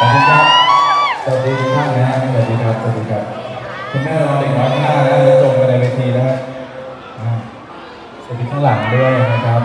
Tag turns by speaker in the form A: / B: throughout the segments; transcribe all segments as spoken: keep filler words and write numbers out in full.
A: สวัสดีครับสวัสดีทุกท่านนะฮะสวัสดีครับสวัสดีครับคุณแม่เราเด็กน้อยข้างหน้านะจะจมไปในเวทีแล้วสวัสดีข้างหลังด้วยนะครับ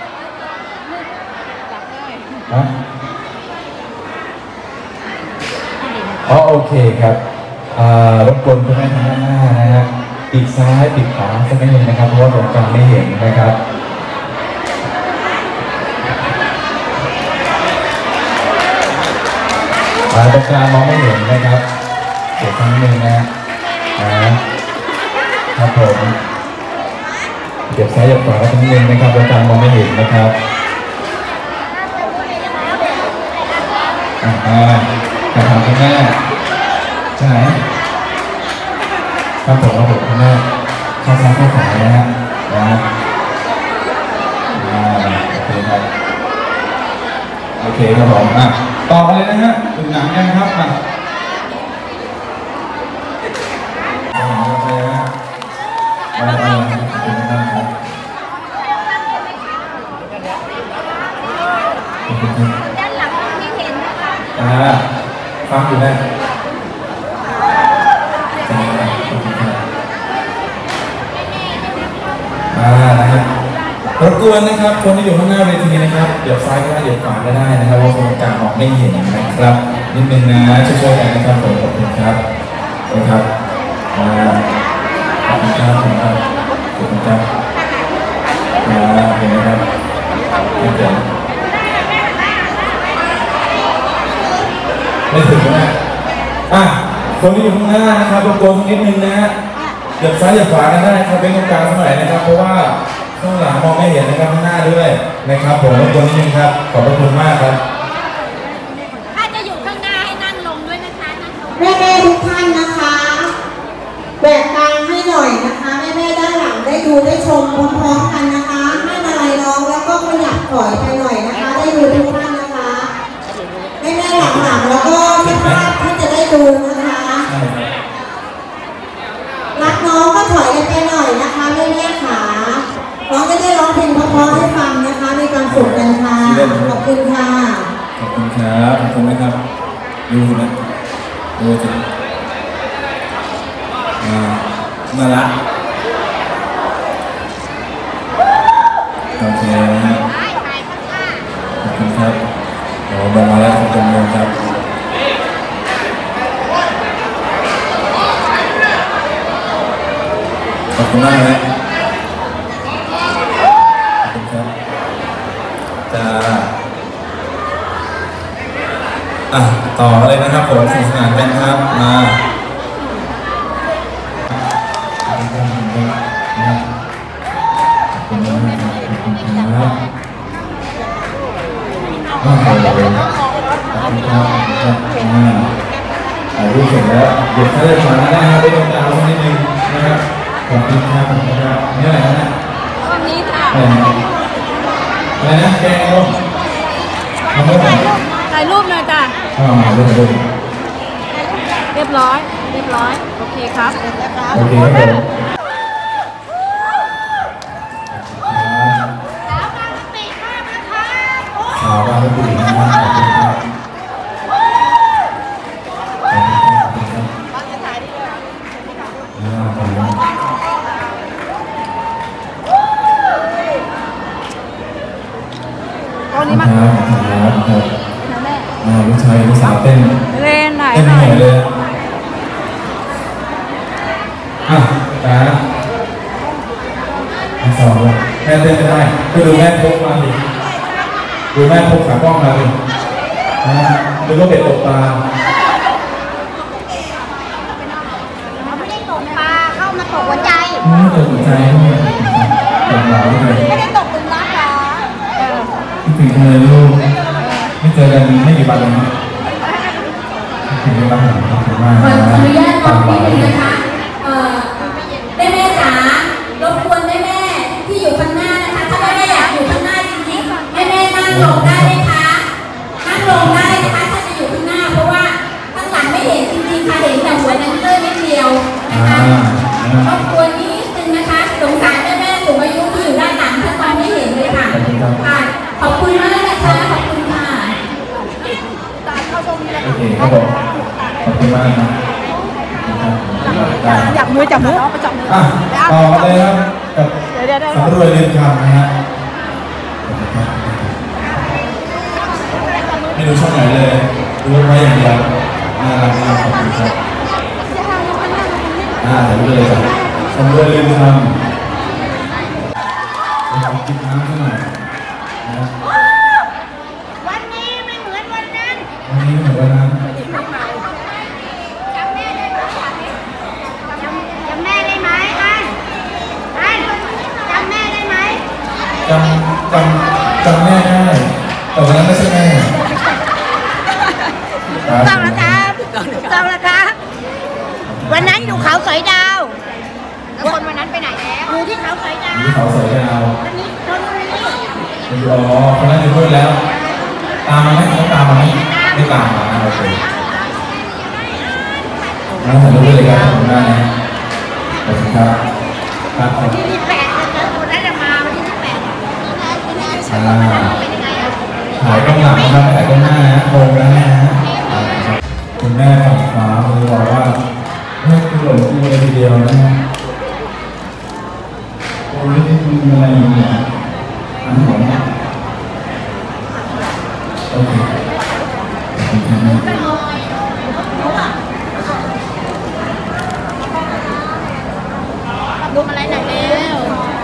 A: ฮะอ๋อโอเคครับรบกวนคุณแม่ทางด้านหน้านะฮะปีกซ้ายปีกขวาสักนิดนึงนะครับเพราะว่าผมจำไม่เห็นนะครับตรงกลางมองไม่เห็นนะครับเดี๋ยวครั้งหนึ่งนะนะครับผมเดี๋ยวซ้ายเดี๋ยวขวาครั้งหนึ่งนะครับตรงกลางมองไม่เห็นนะครับอ่าคำถามคุณแม่ใช่ไหมครับผมครับผมคุณแม่เข้าซ้ายเข้าขวานะฮะนะอ่าโอเคครับโอเคครับผมอ่ะต่อไปเลยนะฮะถึงหนังกันครับอ่ะไปไปครับด้านหลังที่เห็นนะคะอ่าฟังอยู่แน่อ่านะฮะรบกวนนะครับคนที่อยู่ข้างหน้าเวทีนะครับเดี๋ยวซ้ายก็ได้เดี๋ยวขวาก็ได้นะครับเพราะคนกลางมองไม่เห็นนะครับนิดนึงนะช่วยๆกันนะครับผมขอบคุณครับนะครับอ่าขอบคุณครับขอบคุณครับขอบคุณครับอ่าเห็นไหมครับไม่เจอไม่ถึงนะอ่ะคนที่อยู่ข้างหน้านะครับรบกวนนิดนึงนะฮะเดี๋ยวซ้ายเดี๋ยวขวากันได้ครับเป็นตรงกลางสักหน่อยนะครับเพราะว่าข้างหลังมองไม่เห็นนะครับข้างหน้าด้วยนะครับผมรบกวนนิดนึงครับขอบพระคุณมากครับ
B: ถ้าจะอยู่ข้างหน้าให้นั่งลงด้วยนะคะ
C: แม่แม่ทุกท่านนะคะแบกกลางให้หน่อยนะคะแม่แม่ด้านหลังได้ดูได้ชมพร้อมๆกันนะคะให้มาลัยน้องแล้วก็ขยับถอยไปหน่อยนะคะได้ดูทุกท่านนะคะแม่แม่หลังๆแล้วก็ที่ภาพที่จะได้ดูนะคะรักน้องก็ถอยกันไปหน่อยนะคะแม่แม่ขาน้องจะได้ร้องเพลงเพราะๆให้ฟังนะคะในการฝึกกันค่ะขอบคุณค่ะ
A: ขอบคุณครับขอบคุณนะครับดูนะดูสิอ่าน่ารักโอเคนะขอบคุณครับโอ้บอกมาแล้วขอบคุณครับขอบคุณมากนะขอบคุณครับจะอ่ะต่อเลยนะครับผมสนุกสนานกันครับมาขอบคุณครับขอบคุณครับขอบคุณครับขอบคุณครับขอบคุณครับมาถ่ายรูปเสร็จแล้วเดี๋ยวถ้าได้ฟังได้ครับได้ต้องการสักนิดนึงนะครับขอบคุณครับขอบคุณครับนี่อะไรนะ
B: ตอนนี้ค่ะ
A: อะไรนะแกงลงทำได้ไหม
B: ถ่ายรูปหน่อยจ้ะ
A: อ่ารูปรูป
B: เรียบร้อยเรียบร้อยโอเคครับ
A: โอเคครับผมสาวบางปีนะครับขอบคุณครับ
B: ตอนนี้มา
A: ครับครับครับอ่าลูกชายลูกสาวเต้น
B: เล่นไหน
A: เต้นเหนื่อยเลยอ่ะจ้าสองเลยแม่เต้นไม่ได้ก็ดูแม่พกมาสิดูแม่พกขากล้องมาสินะดูก็เป็ดตกปลา
B: ไม่ได้ตกปลาเข้ามาตกหัวใจ
A: ไม่ตกหัวใจตกหลาวเลย
B: ไม่ได้ตกตึงรักหรอ
A: คิดถึงเลยลูกไม่เจอกันไม่กี่วันเลยนะคิดถึงบ้างขอบคุณมาก
C: ขออนุญาตบอกนิดนึงนะคะแม่แม่จ๋ารบกวนแม่แม่ที่อยู่ข้างหน้านะคะถ้าแม่แม่อยากอยู่ข้างหน้าจริงๆแม่แม่นั่งลงได้ไหมคะนั่งลงได้นะคะถ้าจะอยู่ข้างหน้าเพราะว่าข้างหลังไม่เห็นจริงๆค่ะเห็นแต่หัวนังเตอร์นิดเดียวนะคะรบกวนนิดนึงนะคะสงสารแม่แม่สูงอายุที่อยู่ด้านหลังถ้าตอนไม่เห็นเลยค่ะขอบคุณมากนะคะขอบคุณค่ะตาเข้าตรงนี้
A: โอเคครับผมขอบคุณมากครับ
B: จับมือจับมือไปจับมือ
A: อ่ะต่อเลยครับกับสำรวยเรียนคำนะฮะไม่ดูช่องไหนเลยดูไว้อย่างเดียวน่ารักมากขอบคุณครับอ่าถ่ายรูปเลยครับสำรวยเรียนคำกินน้ำเท่าไหร่นะ
B: วันนี้ไม่เหมือนวันนั้น
A: วันนี้เหมือนวันนั้น
B: จำแม่ได้ไหมจำแม่ได้ไหมอันอันจำแม่ได้ไหม
A: จำจำจำแม่ได้แต่วันนั้นไม่ใช่แม่
B: ต้องแล้วครับต้องแล้วครับวันนั้นอยู่เขาสอยดาวแล้วคนวันนั้นไปไหนแล้วอยู่ที่เขาสอยดาว
A: ที่เขาสอยดาว
B: วันนี้คนวันนี้
A: อ๋อคนนั้นอยู่ด้วยแล้วตามมาไหมเขาตามมาไหมไม่ตามมาโอเคงั้นถ่ายรูปเลยครับขอบคุณมากนะขอบคุณครับครับ
B: วันที่ที่แปดคนนั้นจะมาวันที่ที่แปด
A: อ่าถ่ายกล้องหลังครับถ่ายกล้องหน้านะโคมแล้วนะคุณแม่ฝั่งขวามือบอกว่าเฮ้ยกูหลงกูเลยทีเดียวนะโอ้ยนี่มึงอะไรอยู่เนี่ยอันหัวนะโอเค
B: ดูอะไรหน่อยเร็ว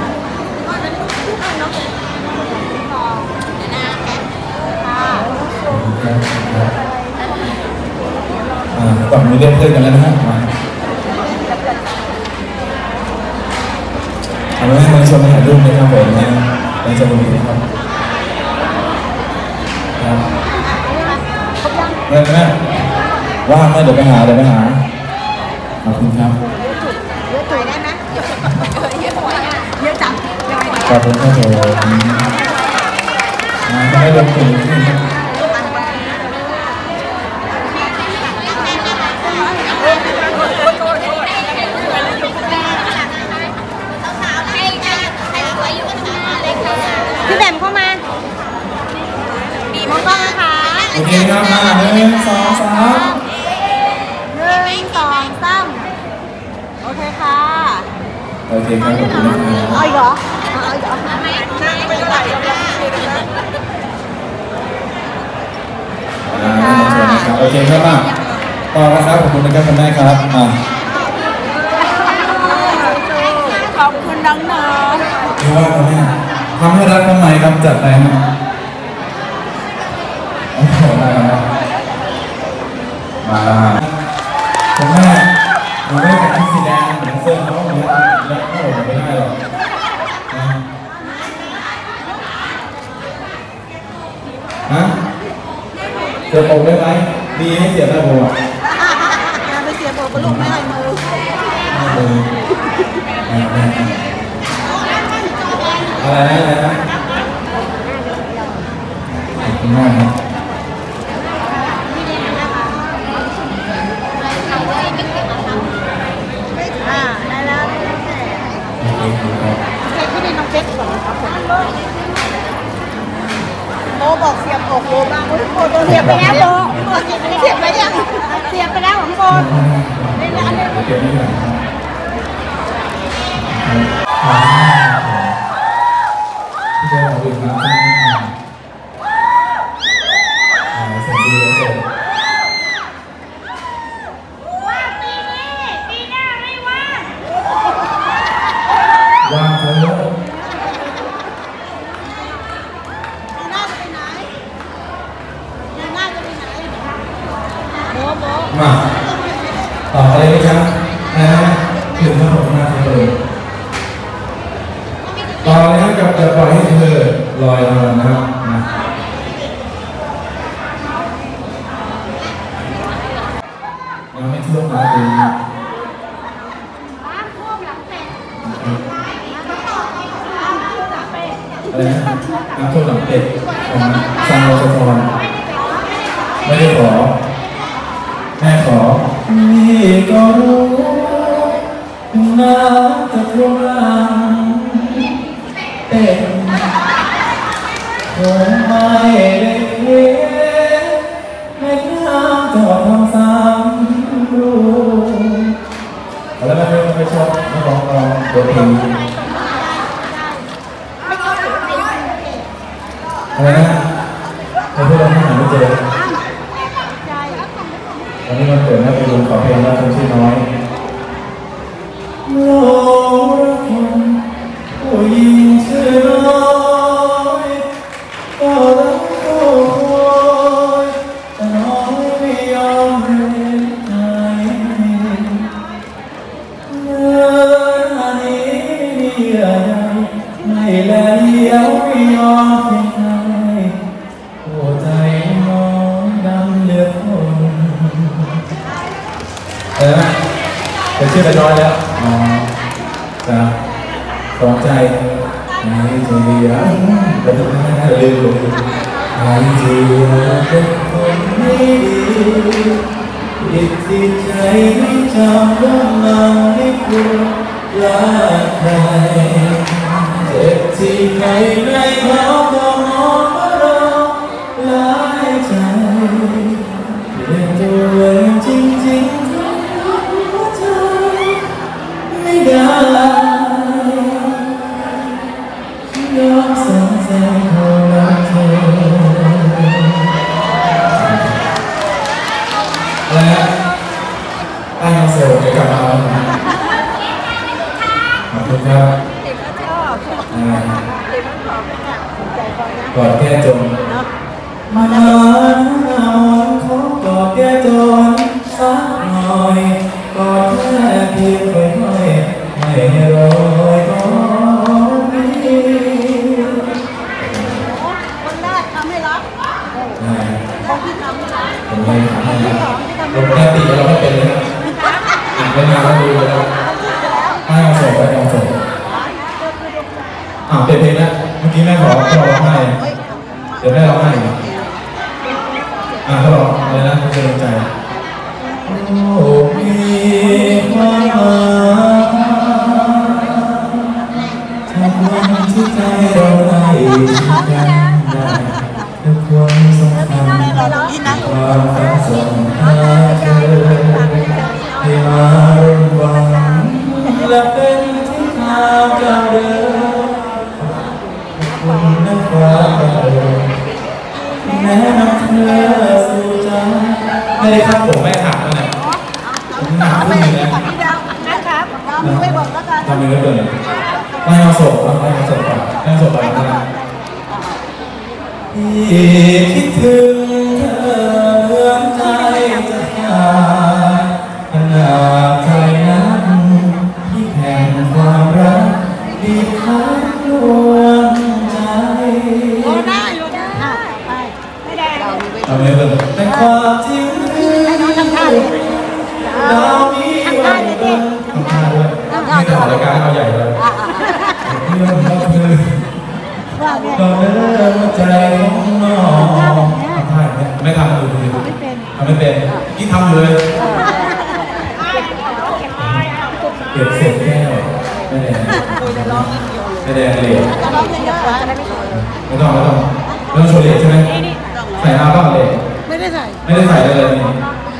A: ก่อนมือเรียกเพื่อนกันแล้วนะฮะมาเอาไว้ให้มาชมถ่ายรูปในครับผมนะในจะดูนะครับครับเริ่มนะว่างไหมเดี๋ยวไปหาเดี๋ยวไปหาขอบคุณครับ
B: เยอะได้ไหมเยอะไหวอ่ะเยอะจัง
A: ขอบคุณครับผมมาให้ลงถึงที่
B: พี่แบมเข้ามาดีมองกล้องนะคะ
A: โอเคครับมาหนึ่งสองสาม
B: หนึ่งสองสามโอเคค่ะ
A: โอเคครับขอบคุณนะครับ
B: เอาอีกเหรอเอาอีกเหรอนั่งไปเท่าไหร่
A: อ่าโอเคครับมาต่อนะครับขอบคุณนะครับคุณแม่ครับอ่า
B: ขอบคุณน้องๆ
A: ดูว่าคุณแม่ทำให้รักทำไมครับจัดไปนะโอ้โหได้ครับมาคุณแม่เราไม่เป็นที่สีแดงเหมือนเสื้อเขาเนี่ยยัดเข้าผมไม่ได้หรอกฮะเสียบผมได้ไหมดีให้เสียบได้ผมอ่ะ
B: ไปเสียบผมก็ลงไม่ได้มือ
A: อะไรนะอะไรนะขอบคุณมากครับ
B: อ่าได้แล้วโอเคครับใครที่ได้น้องเจ๊กก่อนครับผมโบบอกเสียบอกโบบ้างโบโบเสียบไปแล้วโบเสียบไปยังเสียบไปแล้วของโบนี่นะอันนี้
A: เก็บไม่ได้พี่เจ้าของดื่มน้ำใช่ไหมอ่าเสียงดีแล้วเกิด
B: ว่าปีนี้ปีหน้าไม่ว่าง
A: ว่างเถอะ
B: ปีหน้าจะไปไหนปีหน้าจะไปไหนโบโบ
A: มาต่ออะไรไหมครับนะถึงขนมมาเลยต่อเลยครับกับจะปล่อยให้เธอลอยลอยนะครับนะยังไม่ท่วมนะตรงนี้อะไรนะน้ำท่วมหลังเป็ดของซานโรสฟอนไม่ได้ขอแม่ขอนี่ก็รู้น้ำจะท่วมหลังเป็ดคงไม่ได้เห็นแม่น้ำรู้แล้วไม่ไม่ไม่ชอบไม่ร้องร้องตัวเพลงอะไรนะเราเพื่อนที่หาไม่เจอวันนี้มันเกิดหน้าไปดูขอเพลงแล้วคนชื่อน้อยโลรักคนผู้หญิงชื่อน้อยก็รักก็คอยแต่น้อยไม่ยอมเห็นใจเมื่อหน้านี้มีอะไรไม่แลเลี้ยวไม่ยอมเห็นใจหัวใจน้องดำเหลือทนเออเป็นชื่อเป็นร้อยแล้วอ๋อจะสองใจไม่เจียงแต่ทุกท่านลืมไม่เจียงเป็นคนไม่ดีติดที่ใจไม่จำว่ามันไม่ควรรักใครเจ็บที่ใครไม่เขาก็มองว่าเราหลายใจเปลี่ยนตัวเองจริงๆไม่ได้ยอมสั่งใจเขารักเธอและไอ้มาโซ่เดี๋ยวกลับมาแล้วนะขอบคุณครับกอดแก้จนมาหาเขากอดแก้จนสักหน่อยกอดแค่เพียงค่อยๆไม่ให้รอยก็มี
B: คนแรกทำให้รักคนที่ทำให้รัก
A: ผมไม่ทำให้รักผมแค่ตีเราไม่เป็นเลยอ่านไปนานแล้วดูแล้วให้เอาส่งไปเอาส่งอ่าเป็นเพลงแล้วเมื่อกี้แม่ขอก็ร้องไห้เดี๋ยวแม่ร้องไห้อ่าก็ร้องอะไรนะคุณจะลงใจโอ้มีความหมายจากวันที่ใจเราได้ชิดกันได้ทุกความสำคัญความฝันส่งหาเธอให้มาร่วมหวังและเป็นที่ทางก้าวเดินคุณนักความบังเอิญแนะนำเธอสู่ใจไม่ได้ครับผมไม่หักแล้วเนี่ยผมหนักขึ้นเลยนะ
B: นะครับเราไม่บอกแล้วกัน
A: ทำยังไงเกินไม่เอาศพครับไม่เอาศพก่อนไม่เอาศพก่อนนะที่คิดถึงเธอเหมือนใจจะขาดขนาดใจนั้นที่แห่งความรักดีคัดดวงใจ
B: โอ้ได้อยู่ได้ไม่ได้
A: ทำยังไงเกินแต่ความจริงคือเรามีวันเดินทำท่าด้วยนี่จะออกรายการเอาใหญ่เลยเรื่องก็คือก็เริ่มใจของน้องทำท่าไหมไม่ทำดูดูดูทำไม่เป็นนี่ทำเลยเก็บเศษแก้วไม่แดงไม่แดงเลยไม่ต้องไม่ต้องไม่ต้องโชว์เล็กใช่ไหมใส่มาบ้างเลย
B: ไม่ได้ใส่
A: ไม่ได้ใส่เลยนี่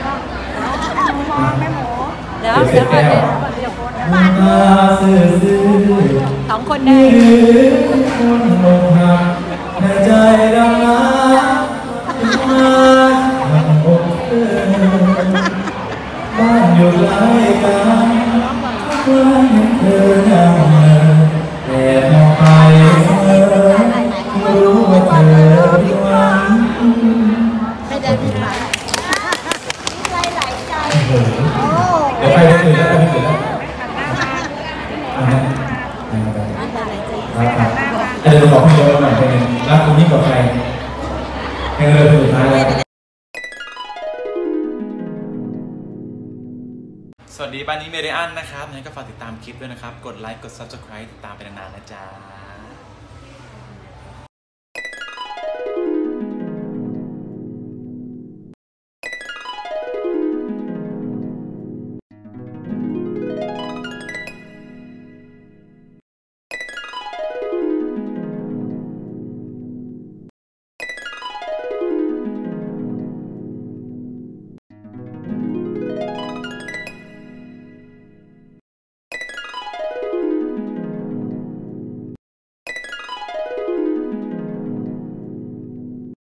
B: เดี๋ยวเดี๋ยวเดี๋ยว
A: มาซื่อซื่อ
B: สองคนได้
A: คนหมดหักในใจดำน้ำมาทำอกเธอบ้านอยู่ไกลกันทุกวันเธอนั่งแต่มองไปเสมอรู้ว่าเธอผิดหวัง
B: ไม่ได้ผิดหวังใจไหลใจ
A: เดี๋ยวไปไม่ถึงแล้วไปไม่ถึงแล้วครับเดี๋ยวเราบอกพี่เยอะหน่อยเป็นรักคุณยิ่งกว่าใครให้เริ่มสุดท้ายแล้วสวัสดีบ้านนี้เมเดียนนะครับงั้นก็ฝากติดตามคลิปด้วยนะครับกดไลค์กด ซับสไครบ์ ติดตามไปนานๆนะจ๊ะ